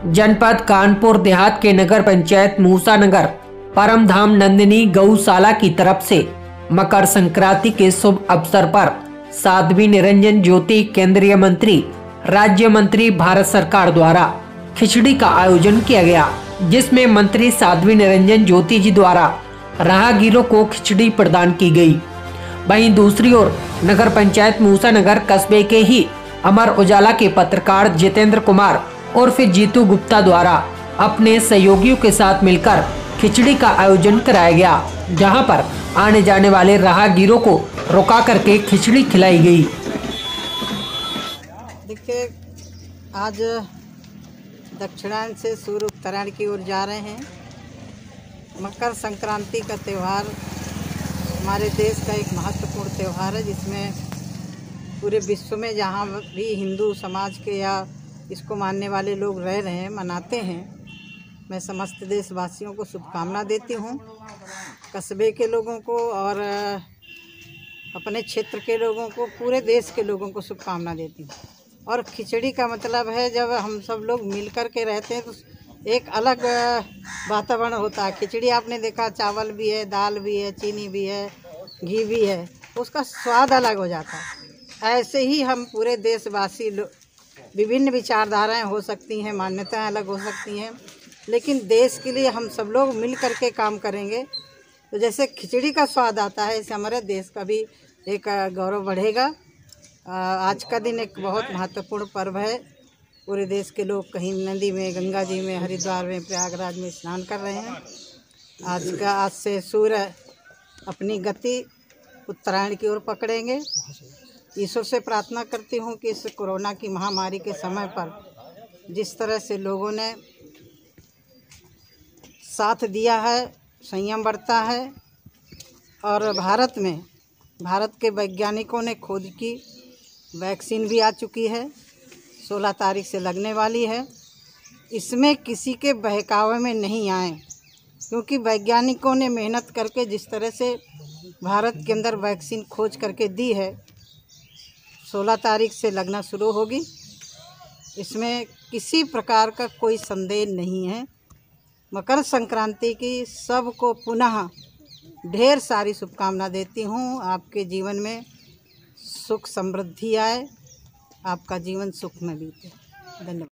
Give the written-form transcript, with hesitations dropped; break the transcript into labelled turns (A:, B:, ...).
A: जनपद कानपुर देहात के नगर पंचायत मूसा नगर परमधाम नंदिनी गौशाला की तरफ से मकर संक्रांति के शुभ अवसर पर साध्वी निरंजन ज्योति केंद्रीय मंत्री राज्य मंत्री भारत सरकार द्वारा खिचड़ी का आयोजन किया गया, जिसमें मंत्री साध्वी निरंजन ज्योति जी द्वारा राहगीरों को खिचड़ी प्रदान की गई। वहीं दूसरी ओर नगर पंचायत मूसा नगर कस्बे के ही अमर उजाला के पत्रकार जितेंद्र कुमार उर्फ जीतू गुप्ता द्वारा अपने सहयोगियों के साथ मिलकर खिचड़ी का आयोजन कराया गया, जहां पर आने जाने वाले राहगीरों को रोका करके खिचड़ी खिलाई गई।
B: देखिए, आज दक्षिणायन से सूर्य उत्तरायण की ओर जा रहे हैं। मकर संक्रांति का त्यौहार हमारे देश का एक महत्वपूर्ण त्यौहार है, जिसमें पूरे विश्व में जहाँ भी हिंदू समाज के या इसको मानने वाले लोग रह रहे हैं, मनाते हैं। मैं समस्त देशवासियों को शुभकामना देती हूँ, कस्बे के लोगों को और अपने क्षेत्र के लोगों को, पूरे देश के लोगों को शुभकामना देती हूँ। और खिचड़ी का मतलब है, जब हम सब लोग मिल कर के रहते हैं तो एक अलग वातावरण होता है। खिचड़ी आपने देखा, चावल भी है, दाल भी है, चीनी भी है, घी भी है, उसका स्वाद अलग हो जाता है। ऐसे ही हम पूरे देशवासी विभिन्न विचारधाराएं हो सकती हैं, मान्यताएं अलग हो सकती हैं, लेकिन देश के लिए हम सब लोग मिल कर के काम करेंगे तो जैसे खिचड़ी का स्वाद आता है, इससे हमारे देश का भी एक गौरव बढ़ेगा। आज का दिन एक बहुत महत्वपूर्ण पर्व है। पूरे देश के लोग कहीं नदी में, गंगा जी में, हरिद्वार में, प्रयागराज में स्नान कर रहे हैं। आज से सूर्य अपनी गति उत्तरायण की ओर पकड़ेंगे। ईश्वर से प्रार्थना करती हूँ कि इस कोरोना की महामारी के समय पर जिस तरह से लोगों ने साथ दिया है, संयम बरता है, और भारत के वैज्ञानिकों ने खोज की, वैक्सीन भी आ चुकी है, 16 तारीख से लगने वाली है। इसमें किसी के बहकावे में नहीं आए, क्योंकि वैज्ञानिकों ने मेहनत करके जिस तरह से भारत के अंदर वैक्सीन खोज करके दी है, 16 तारीख से लगना शुरू होगी। इसमें किसी प्रकार का कोई संदेह नहीं है। मकर संक्रांति की सबको पुनः ढेर सारी शुभकामना देती हूँ। आपके जीवन में सुख समृद्धि आए, आपका जीवन सुख में बीते। धन्यवाद।